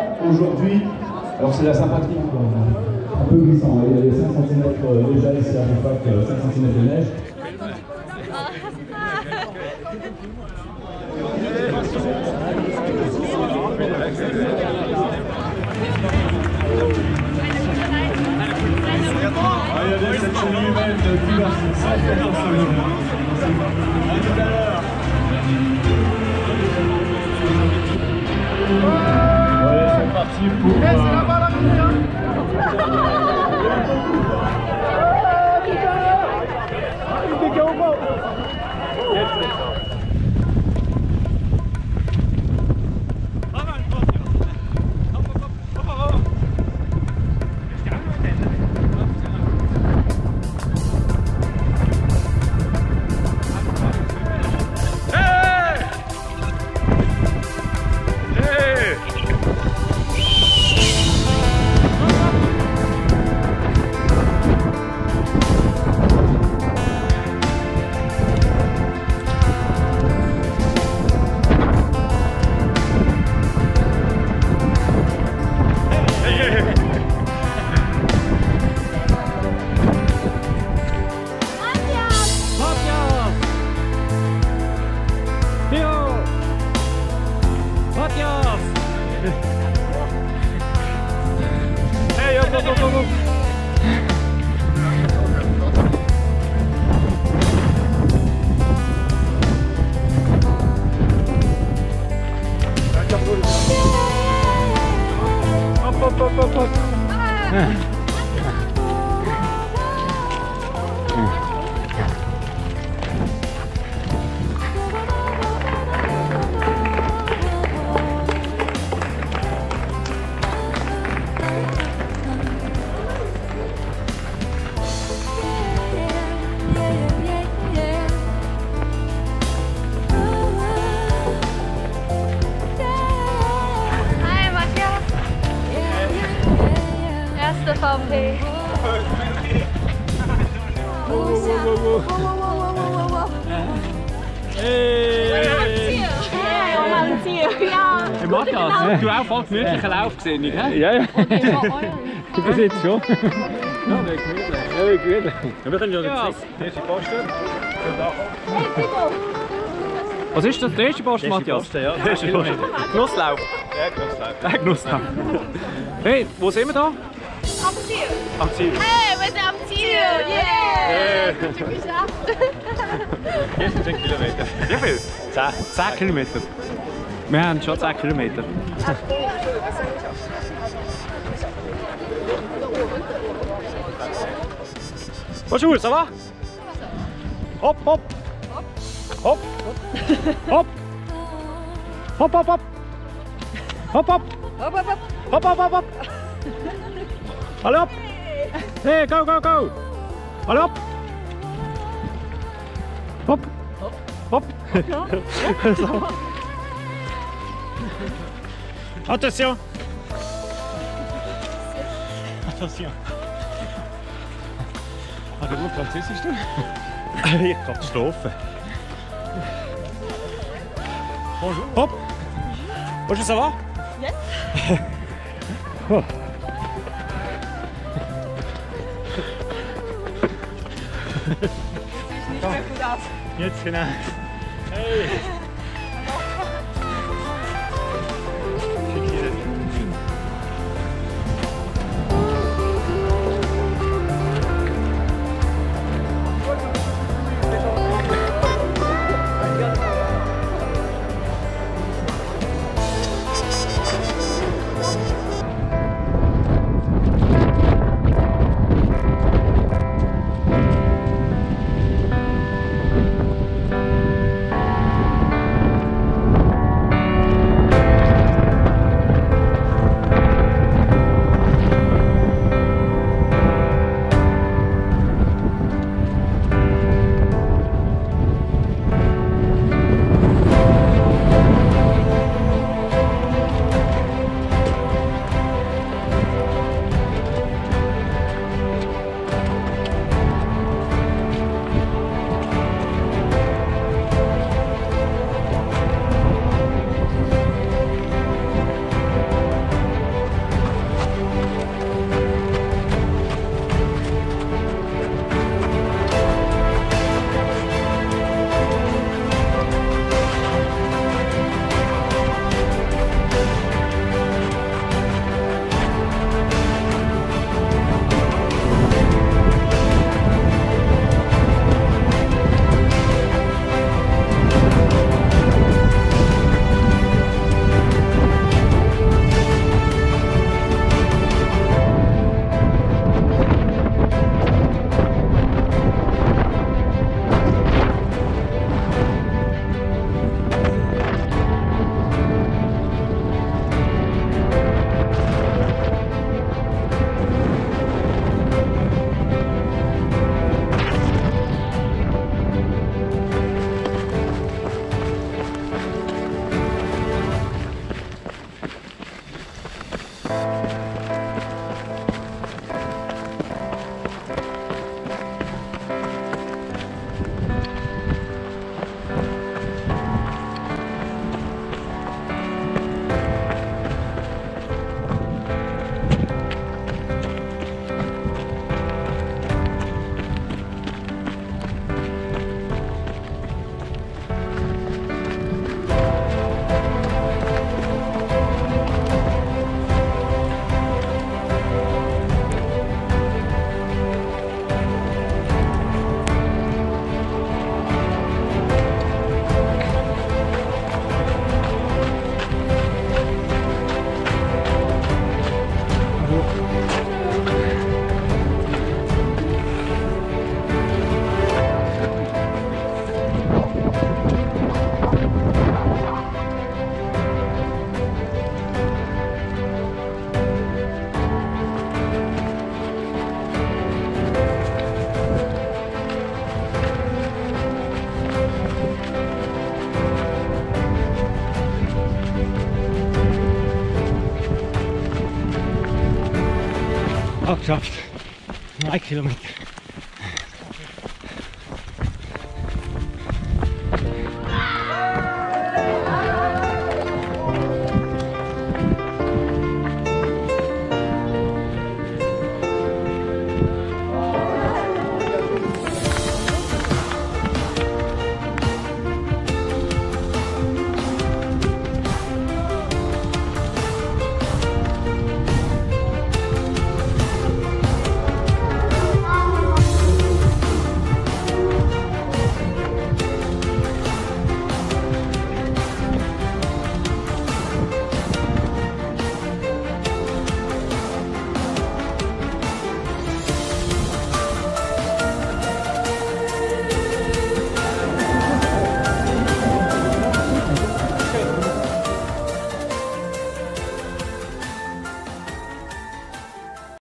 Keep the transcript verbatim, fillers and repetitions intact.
aujourd'hui. Alors c'est la Saint-Patrick. Un peu glissant, il y a les cinq centimètres déjà ici à Roufac, cinq centimètres de neige. Ah, il y a des sections humaines de diverses centaines. À tout à l'heure. Ouais, c'est parti pour... Euh... c'est là-bas la nuit, hein. Il était au bord. Du auch voll gemütlichen Lauf gesehen, nicht? Ja, ja. Du bist jetzt schon. Ja, wirklich gemütlich. Ja, wirklich gemütlich. Ja, wir können ja jetzt die erste Posten. Was ist das? Der erste Posten, Matthias? Posten, ja. Der erste Posten. Genusslauf. Ja, Genusslauf. Der Genusslauf. Hey, wo sind wir da? Am Ziel. Am Ziel. Hey, wir sind am Ziel. Yeah. Yeah. Geschafft. Jetzt sind zehn Kilometer. Wie viel? zehn. zehn Kilometer. Wir haben schon zehn Kilometer. Bonjour, ça va? Hop, hop. Hop. Hop. Hop, hop, hop. Hop, hop. Hop, hop, hop. Hop, hop, hop, hop. Allez, hop. Hey, go, go, go. Allez, hop. Hop. Hop. Hop. Attention. Attention. Ah, du musst Französisch tun? Ich Katastrophe. Bonjour. Hop. Bonjour, ça va? Yes. Oh. Sieht nicht mehr gut aus. Jetzt genau. Hey. Auch geschafft. Drei Kilometer.